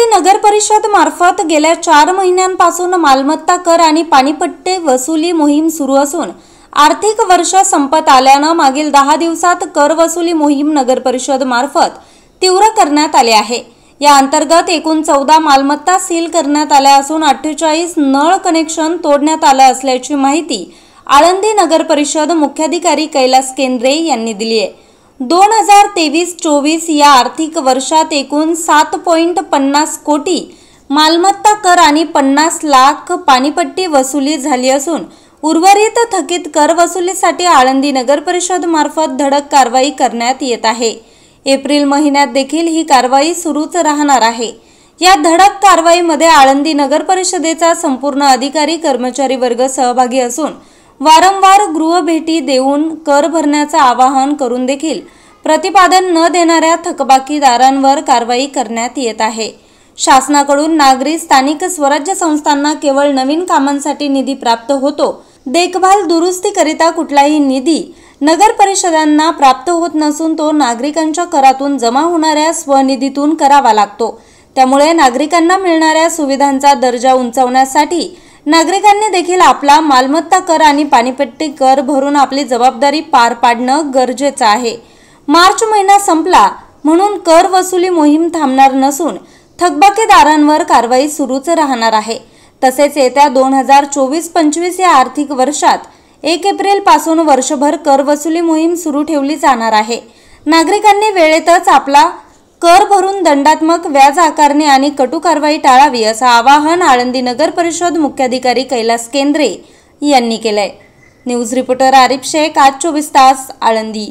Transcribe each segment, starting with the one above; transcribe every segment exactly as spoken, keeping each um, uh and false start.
आळंदी नगर परिषद मार्फत गेल्या चार महिन्यांपासून मालमत्ता कर आणि पाणीपट्टी वसुली मोहीम सुरू असून आर्थिक वर्ष संपत आल्यानं मागील दहा दिवसात कर वसुली मोहीम नगर परिषद मार्फत तीव्र करण्यात आली आहे। या अंतर्गत एकूण चौदा मालमत्ता सील करण्यात आल्या असून अठ्ठेचाळीस नळ कनेक्शन तोडण्यात आले असल्याची माहिती आळंदी नगर परिषद मुख्याधिकारी कैलास केंद्रे यांनी दिली आहे। दोन हजार तेवीस चोवीस या आर्थिक वर्षात एकूण सात पॉइंट पन्नास कोटी मालमत्ता कर आणि पन्नास लाख पाणीपट्टी वसुली झाली असून उर्वरित थकीत कर वसुलीसाठी आळंदी नगर परिषद मार्फत धडक कारवाई करण्यात येत आहे। एप्रिल महिन्यात देखील ही कारवाई सुरूच राहणार आहे। या धडक कारवाईमध्ये आळंदी नगर परिषदेचा संपूर्ण अधिकारी कर्मचारी वर्ग सहभागी असून वारंवार गृह भेटी देऊन कर भरण्याचे आवाहन करून देखील प्रतिपादन न देणाऱ्या थकबाकीदारांवर कारवाई करण्यात येत आहे। शासनाकडून नागरी स्थानिक स्वराज्य संस्थांना केवळ नवीन कामांसाठी निधी प्राप्त होतो। देखभाल दुरुस्तीकरिता कुठलाही निधी नगर परिषदांना प्राप्त होत नसून तो नागरिकांच्या करातून जमा होणाऱ्या स्वनिधीतून करावा लागतो। त्यामुळे नागरिकांना मिळणाऱ्या सुविधांचा दर्जा उंचावण्यासाठी नागरिकांनी देखील आपला मालमत्ता कर आणि पाणीपट्टी कर भरून आपली जबाबदारी पार पाडणं गरजेचं आहे। मार्च महिना संपला म्हणून कर वसुली मोहीम थांबणार नसून थकबाकीदारांवर कारवाई सुरूच राहणार आहे। तसेच येत्या दोन हजार चोवीस पंचवीस या आर्थिक वर्षात एक एप्रिल पासून वर्षभर कर वसुली मोहीम सुरू ठेवली जाणार आहे। नागरिकांनी वेळेतच आपला कर भरून दंडात्मक व्याज आकारणी आणि कटू कारवाई टाळावी असं आवाहन आळंदी नगर परिषद मुख्याधिकारी कैलास केंद्रे यांनी केलंय। न्यूज रिपोर्टर आरिफ शेख, आज चोवीस तास, आळंदी।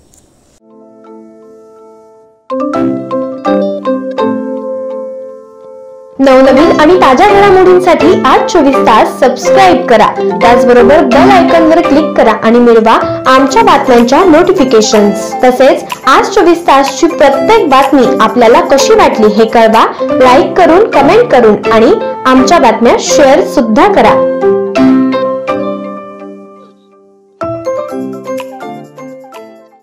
नवनवीन आणि ताज्या घडामोडींसाठी आज चोवीस तास सबस्क्राइब करा। त्याचबरोबर बेल आयकॉनवर क्लिक करा आणि मिळवा आमच्या बातम्यांच्या नोटिफिकेशन्स। तसेच आज चोवीस तासची प्रत्येक बातमी आपल्याला कशी वाटली हे कळवा, लाईक करून, कमेंट करून आणि आमच्या बातम्या शेअर सुद्धा करा।